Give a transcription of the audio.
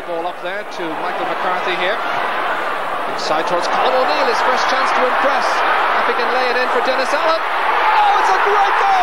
the ball up there to Michael McCarthy here. Inside towards Colin O'Neill, his first chance to impress. If he can lay it in for Dennis Allen. Oh, it's a great goal!